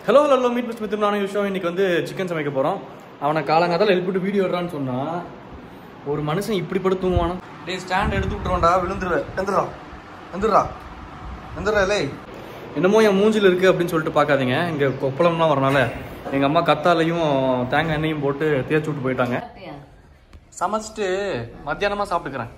Hello, meet Mr.Mithun. நான் யூஷோ இன்னைக்கு வந்து சிக்கன் சமைக்க போறோம். அவனை காலங்காத்தால எழுப்பிட்டு வீடியோ எடுறான்னு சொன்னா ஒரு மனுஷன் இப்படி படுத்து தூங்குவானா? டேய் ஸ்டாண்ட் எடுத்து விட்டுறோம்டா, விழுந்துருவே. எந்திரா லே. என்னமோ என் மூஞ்சில இருக்கு அப்படின்னு சொல்லிட்டு பார்க்காதீங்க. இங்க கொப்பளம்லாம் வரனால எங்க அம்மா கத்தாலையும் தேங்காய் எண்ணெயும் போட்டு தேய்ச்சி விட்டு போயிட்டாங்க. சமைச்சிட்டு மத்தியானமா சாப்பிட்டுக்கிறேன்.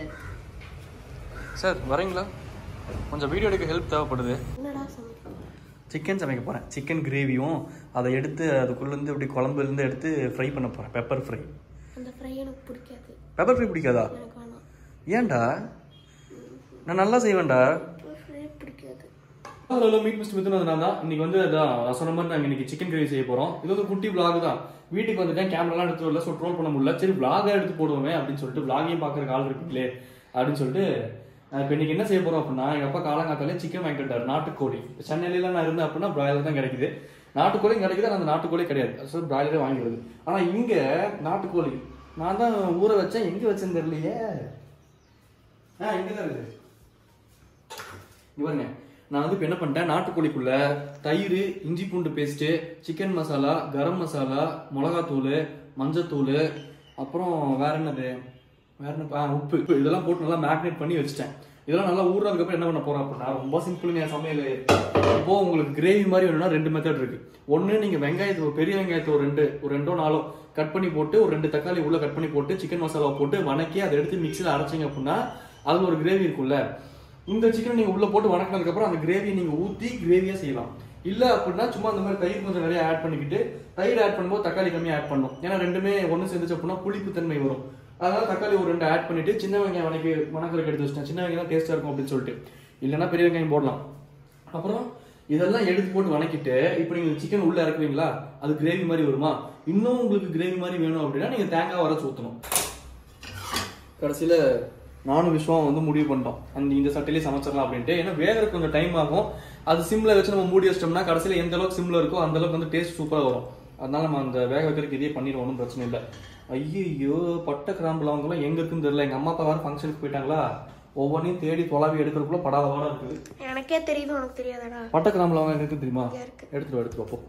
சார் வரீங்களா? கொஞ்சம் வீடியோ எடுக்க ஹெல்ப் தேவைப்படுது. சிக்கன் சமைக்க போகிறேன். சிக்கன் கிரேவியும் அதை எடுத்து அதுக்குள்ளேருந்து இப்படி குழம்புலேருந்து எடுத்து ஃப்ரை பண்ண போகிறேன். Pepper fry. அந்த ஃப்ரை எனக்கு பிடிக்காது. பெப்பர் ஃப்ரை பிடிக்காதா? ஏன்டா? நான் நல்லா செய்வேன்டா. பிடிக்காது. Hello meet mister Mithun. அதனால தான் இன்னைக்கு வந்து நான் சொன்ன மாதிரி நாங்கள் இன்னைக்கு சிக்கன் கிரேவி செய்ய போகிறோம். இது வந்து குட்டி விளாக் தான். வீட்டுக்கு வந்துட்டேன், கேமராலாம் எடுத்து வரல, ஸோ ட்ரோல் பண்ண முடியல. சரி விளாகாக எடுத்து போடுவோமே அப்படின்னு சொல்லிட்டு, விளாகையும் பார்க்குறக்கு ஆள் இருப்பீங்களே அப்படின்னு சொல்லிட்டு இப்போ இன்னைக்கு என்ன செய்ய போறோம் அப்படின்னா, எங்க அப்பா காலங்காத்தாலே சிக்கன் வாங்கிட்டு வந்தாரு. நாட்டுக்கோழி. சென்னையில நான் இருந்தேன் அப்படின்னா பிராய்லர் தான் கிடைக்குது. நாட்டுக்கோழி கிடைக்குது, அந்த நாட்டுக்கோழி கிடையாது. ஸோ பிராய்லரே வாங்கிடுது. ஆனா இங்க நாட்டுக்கோழி நான் தான் ஊற வச்சேன். எங்க வச்சேன்னு தெரியலையே. இங்கதான் இருக்கு. இங்க பாருங்க, நான் வந்து இப்போ என்ன பண்ணிட்டேன், நாட்டுக்கோழிக்குள்ள தயிர், இஞ்சி பூண்டு பேஸ்ட்டு, சிக்கன் மசாலா, கரம் மசாலா, மிளகாத்தூள், மஞ்சத்தூள், அப்புறம் வேற என்னது, உப்பு, இதெல்லாம் போட்டு நல்லா மேக்னேட் பண்ணி வச்சுட்டேன். இதெல்லாம் நல்லா ஊறதுக்கப்புறம் என்ன பண்ண போறோம் அப்படின்னா, ரொம்ப சிம்பிளுங்க சமையல். இப்போ உங்களுக்கு கிரேவி மாதிரி வேணும்னா ரெண்டு மெத்தட் இருக்கு. ஒன்று, நீங்க வெங்காயத்தை, பெரிய வெங்காயத்தை ஒரு ரெண்டோ நாளோ கட் பண்ணி போட்டு, ஒரு 2 தக்காளி உள்ள கட் பண்ணி போட்டு, சிக்கன் மசாலா போட்டு வணக்கி அதை எடுத்து மிக்சியில் அரைச்சிங்க அப்படின்னா அதுல ஒரு கிரேவி இருக்குல்ல. இந்த சிக்கன் நீங்க உள்ள போட்டு வணக்கினதுக்கு அப்புறம் அந்த கிரேவியை நீங்க ஊற்றி கிரேவியா செய்யலாம். இல்ல அப்படின்னா சும்மா அந்த மாதிரி தயிர் கொஞ்சம் நிறைய ஆட் பண்ணிக்கிட்டு, தயிர் ஆட் பண்ணும்போது தக்காளி கம்மியா ஆட் பண்ணும். ஏன்னா ரெண்டுமே ஒன்று சேர்ந்துச்சு அப்படின்னா புளிப்பு தன்மை வரும். அதனால தக்காளி ஒரு 2 ஆட் பண்ணிட்டு, சின்ன வெங்காயம் வணக்கிறதுக்கு எடுத்து வச்சிட்டேன். சின்ன வெங்காயம் டேஸ்டா இருக்கும் அப்படின்னு சொல்லிட்டு, இல்லைன்னா பெரிய வெங்காயம் போடலாம். அப்புறம் இதெல்லாம் எடுத்து போட்டு வணக்கிட்டு, இப்போ நீங்க சிக்கன் உள்ள இறக்குவீங்களா, அது கிரேவி மாதிரி வருமா. இன்னும் உங்களுக்கு கிரேவி மாதிரி வேணும் அப்படின்னா நீங்க தேங்காய் வர ஊற்றணும். கடைசியில நானும் விஷயம் வந்து முடிவு பண்ணிட்டோம், இந்த சட்டையிலே சமைச்சிடலாம் அப்படின்ட்டு. ஏன்னா வேகிறதுக்கு கொஞ்சம் டைம் ஆகும். அது சிம்ல வச்சு நம்ம மூடி வச்சிட்டோம்னா கடைசியில எந்த அளவுக்கு சிம்ல இருக்கோ அந்த அளவுக்கு வந்து டேஸ்ட் சூப்பராக வரும். அதனால நம்ம அந்த வேக வைக்கிறதுக்கு இதே பண்ணிடுவோம், ஒன்றும் பிரச்சனை இல்லை. ஐயோ, பட்டை கிராம்பு லவங்கெல்லாம் எங்க இருக்குன்னு தெரியல. எங்க அம்மா அப்பா வேற ஃபங்க்ஷனுக்கு போயிட்டாங்களா, ஒவ்வொன்றையும் தேடி தொலாவி எடுக்கிறதுக்குள்ள படாத வாரம் இருக்குது. எனக்கே தெரியுது, உனக்கு தெரியாதடா. பட்டை கிராம்பு லவங்க எங்க இருக்கு தெரியுமா? எடுத்துட்டு போ.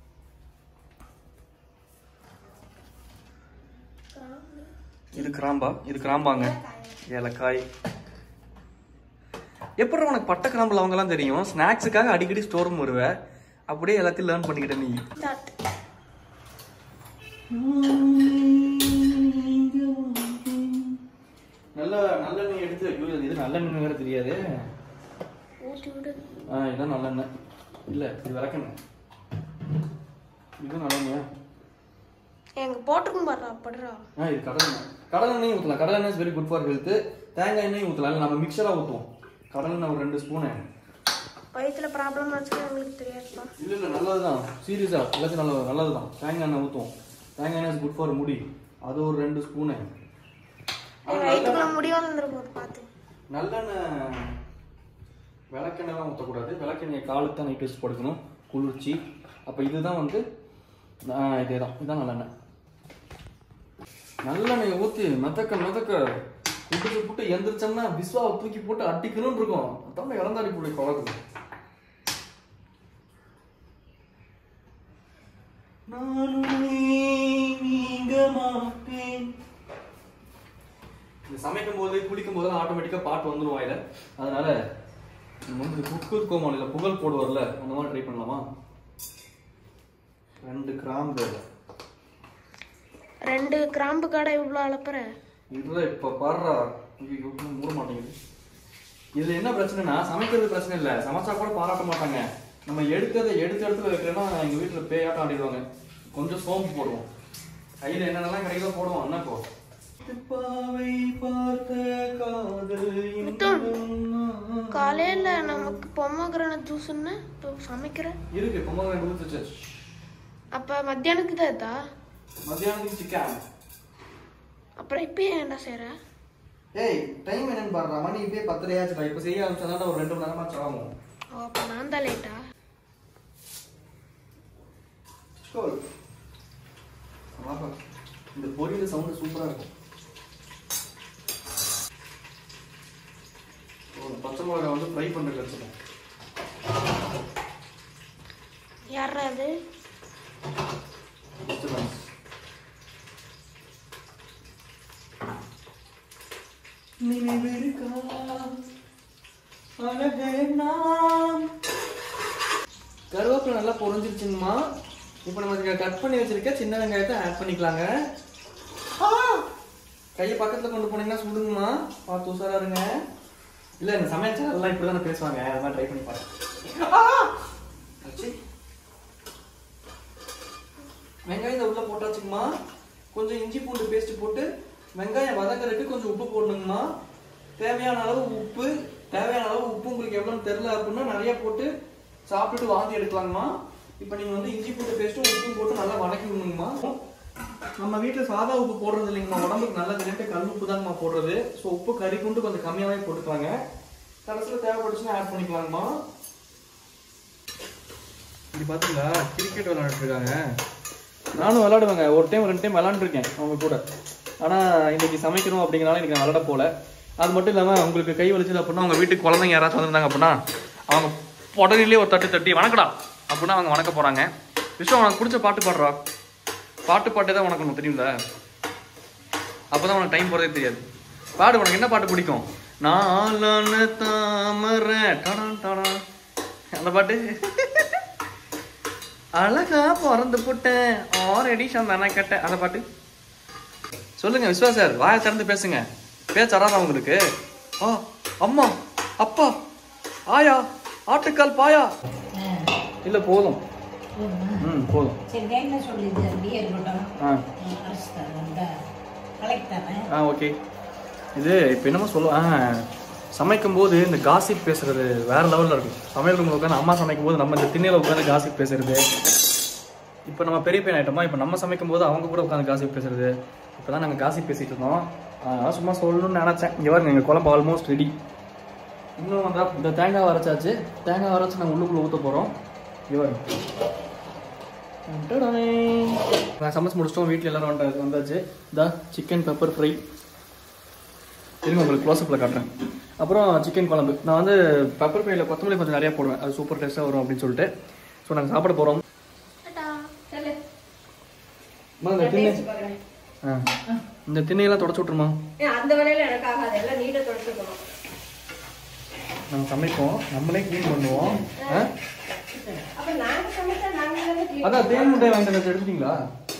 இது கிராம்பா? இது கிராம்பாங்க. ஏலக்காய். எப்படி உனக்கு பட்டை கிராம்பு லவங்கெல்லாம் தெரியும்? ஸ்நாக்ஸுக்காக அடிக்கடி ஸ்டோர் ரூம் வருவேன், அப்படியே எல்லாத்தையும் லேர்ன் பண்ணிக்கிட்ட நீ. நல்லெண்ணெய் எடுத்து, இது நல்லெண்ணெய் வேற தெரியாது. இதான் நல்லெண்ணெய் இல்ல, இது விளக்கெண்ணெய். இது நல்லெண்ணெயா? எங்க போட்டுக்கும் பாருடா படுறா. இது கடலெண்ணெய் ஊற்றலாம். கடலெண்ணெய் is very good for health. தேங்காய் எண்ணெய் ஊற்றலாம். நம்ம மிக்சரா ஊற்றுவோம். கடலெண்ணெய் ஒரு 2 ஸ்பூனு. வயிற்றுல ப்ராப்ளம் வச்சுக்க உங்களுக்கு தெரியாதுப்பா. இல்ல நல்லதுதான், சீரியஸா எல்லாத்தையும் நல்லதுதான். தேங்காய் எண்ணெய் ஊற்றுவோம். தேங்காய் எண்ணெய் இஸ் குட் ஃபார் முடி. அது ஒரு 2 ஸ்பூனு. வயிற்றுக்குள்ள முடி வந்துருக்கும் பார்த்து. நல்லெண்ணெய் விளக்கெண்ணெய்லாம் ஊற்றக்கூடாது. விளக்கெண்ணெய் காலுக்கு தான் நைட் வச்சு படுக்கணும், குளிர்ச்சி. அப்போ இதுதான் வந்து இதுதான் நல்லெண்ணெய். நல்லெண்ணெயை ஊற்றி மிதக்க புட்டு எந்திரிச்சோம்னா விஸ்வாவை தூக்கி போட்டு அடிக்கணும்னு இருக்கும். தமிழ் இறந்தாடி போய் குழக்குது. சமைக்கும் போது குளிக்கும் போதெல்லாம் ஆட்டோமேட்டிக்கா பாட்டு வந்துடும் வாயில. அதனால குக்கர் கோமாளில புகழ் போடுவார்ல, அந்த மாதிரி ட்ரை பண்ணலாமா? 2 கிராம்பு. 2 கிராம்பு கடை இவ்வளோ அளப்புற இதுல இப்ப பாடுறா மூட மாட்டேங்குது. இதுல என்ன பிரச்சனைனா, சமைக்கிறது பிரச்சனை இல்லை, சமைச்சா கூட பாராட்ட மாட்டாங்க. நம்ம எடுத்த இடத்துல வைக்கிறோம்னா எங்க வீட்டுல பேயாட்டம் ஆடிடுவாங்க. கொஞ்சம் சோம்பு போடுவோம், கையில என்னென்னலாம் கிடைக்குதோ போடுவோம். என்னப்போ காலையில நமக்கு பொம்மகிரானட் ஜூஸ்ன்னு சமைக்கிற இருக்கு. Pomegranate juice. அப்ப மத்தியானத்துக்கு தான் இதா? மத்தியானத்துக்கு சிக்கன். அப்புறம் இப்பயே என்ன செய்யற? ஏய் டைம் என்னன்னு பாருடா, மணி இப்பயே 10 ஆச்சுடா. இப்ப செய்ய ஆரம்பிச்சா ஒரு 2 மணி நேரமா ஆகும். அப்ப நான் தான் லேட்டா? இந்த பொரியல் சவுண்ட் சூப்பரா இருக்கும். பச்சை மிளகாய் வந்து ஃப்ரை பண்றதுக்கு வச்சுக்கோங்க. யார யாரா அது? கருவேப்பிலை நல்லா பொரிஞ்சிருச்சுங்கம்மா. இப்போ நம்ம கட் பண்ணி வச்சிருக்க சின்ன வெங்காயத்தை ஆட் பண்ணிக்கலாங்க. கையை பக்கத்துல கொண்டு போனீங்கன்னா சுடுங்கம்மா, பார்த்து உசாரா இருங்க. இல்ல இந்த சமையல் சேனல்லாம் இப்படிதானே பேசுவாங்க, அது மாதிரி ட்ரை பண்ணி பாருங்க. வெங்காயத்தை உள்ள போட்டாச்சுங்கம்மா. கொஞ்சம் இஞ்சி பூண்டு பேஸ்ட் போட்டு வெங்காயம் வதக்கிறதுக்கு கொஞ்சம் உப்பு போடணுங்கம்மா. தேவையான அளவு உப்பு, தேவையான அளவு உப்பு உங்களுக்கு எவ்வளோன்னு தெரியல அப்படின்னா நிறைய போட்டு சாப்பிட்டுட்டு வாந்தி எடுக்கலாங்கம்மா. இப்போ நீங்கள் வந்து இஞ்சி பூண்டு பேஸ்ட்டும் உப்பும் போட்டு நல்லா வதக்கிக்கணுங்கம்மா. நம்ம வீட்டில் சாதா உப்பு போடுறது இல்லைங்கம்மா, உடம்புக்கு நல்லது கல் உப்பு தாங்கம்மா போடுறது. ஸோ உப்பு கறி கொண்டு கொஞ்சம் கம்மியாகவே போட்டுக்கலாங்க. கடைசியில் தேவைப்பட்டுச்சுன்னா ஆட் பண்ணிக்கலாங்கம்மா. இப்படி பார்த்தீங்களா கிரிக்கெட் விளையாண்டுட்டு இருக்காங்க. நானும் விளையாடுவேங்க, ஒரு டைம் 2 டைம் விளையாண்டுருக்கேன் அவங்க கூட. ஆனால் இன்னைக்கு சமைக்கணும் அப்படிங்கிறனால இன்னைக்கு நான் விளையாட போல. அது மட்டும் இல்லாமல் உங்களுக்கு கை வலிச்சது அப்படின்னா உங்கள் வீட்டுக்கு குழந்தைங்க யாராச்சும் வந்திருந்தாங்க அப்படின்னா அவங்க உடனே ஒரு தட்டி வணக்கடா அப்படின்னா அவங்க வணக்க போகிறாங்க. விஷ்ணு உனக்கு பிடிச்ச பாட்டு பாடுறா, பாட்டு தான் உனக்கு ஒன்று தெரியும்ல, அப்போ தான் உனக்கு டைம் போகிறதே தெரியாது. பாடு, உனக்கு என்ன பாட்டு பிடிக்கும்? நாளான தாமரை அந்த பாட்டு. அழகா பிறந்து போட்டேன் ஆல்ரெடி சந்தான கேட்டேன் அந்த பாட்டு சொல்லுங்க. விஸ்வா சார் வாயை திறந்து பேசுங்க, பேச்சு வராதா உங்களுக்கு? அம்மா அப்பா ஆயா ஆட்டுக்கால் பாயா இல்ல போதும். போதும். ஓகே. இது இப்போ என்னமோ சொல்லுவேன், சமைக்கும் போது இந்த காசிப் பேசுறது வேற லெவலில் இருக்கும். சமையல் ரூமில் உட்காந்து அம்மா சமைக்கும் போது நம்ம இந்த திண்ணையில் உட்காந்து காசிப் பேசுறது. இப்போ நம்ம பெரிய பையன் ஆகிட்டோமா, இப்போ நம்ம சமைக்கும் போது அவங்க கூட உட்காந்து காசிப் பேசுறது. இப்போ தான் நாங்கள் காசிப் பேசிட்டு இருந்தோம், அதனால சும்மா சொல்லணும்னு நினச்சேன். இங்கே பாருங்க எங்கள் குழம்பு ஆல்மோஸ்ட் ரெடி. இன்னும் வந்தா இந்த தேங்காய் அரைச்சாச்சு. தேங்காய் அரைச்சி நாங்கள் உள்ளுக்குள்ளே ஊற்ற போகிறோம். இங்கே பாருங்க நான் சமைச்சு முடிச்சிட்டோம். வீட்டில் எல்லாரும் வந்தாச்சு. இதான் சிக்கன் பெப்பர் ஃப்ரை. திரும்ப உங்களுக்கு க்ளோஸ்அப்பில் காட்டுறேன். அப்புறம் சிக்கன் குழம்பு. நான் வந்து பெப்பர் ஃப்ரையில் கொத்தமல்லி கொஞ்சம் நிறையா போடுவேன், அது சூப்பர் டேஸ்ட்டாக வரும் அப்படின்னு சொல்லிட்டு. ஸோ நாங்கள் சாப்பிட போகிறோம். இந்த திண்ணையெல்லாம் தொடச்சு விட்டுருமா? அந்த வேலையில எனக்கு ஆகாது, எல்லாம் நீட்டா தொடச்சுக்கணும். நம்ம சமைப்போம், நம்மளே க்ளீன் பண்ணுவோம். அப்ப நாங்க சமைச்சா நாங்க க்ளீன். அதான் தேன் முட்டை வாங்கிட்டு எடுத்துட்டீங்களா?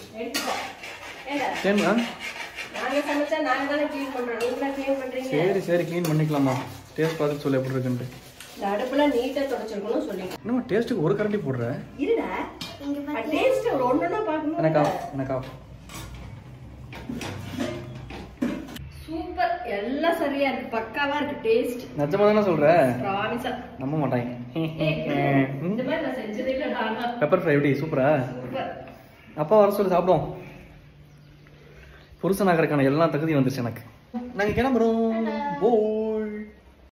தேன் நாங்க சமைச்சா நாங்க தான க்ளீன் பண்றோம், நீங்களா க்ளீன் பண்றீங்க. சரி சரி க்ளீன் பண்ணிக்கலாமா? டேஸ்ட் பார்த்து சொல்லு எப்படி இருக்குன்னு. அடுப்புல நீட்டா தொடச்சிருக்கணும் சொல்லி. என்னமா டேஸ்ட்டுக்கு ஒரு கரண்டி போடுற? இருடா, இங்க டேஸ்ட் ஒண்ணொண்ணா பார்க்கணும். எனக்கா சூப்பர், எல்லாம் சரியா இருக்கு, பக்காவா இருக்கு டேஸ்ட். நிஜமா தானே சொல்ற? ப்ராமிஸா நம்ப மாட்டாங்க. இந்த மாதிரி நான் செஞ்சதே இல்ல. நானா பெப்பர் ஃப்ரை எப்படி சூப்பரா? சூப்பர். அப்பா வர சொல்லி சாப்பிடுவோம். புருஷனாகிறதுக்கான எல்லா தகுதியும் வந்துருச்சு எனக்கு. நாங்க கிளம்புறோம்.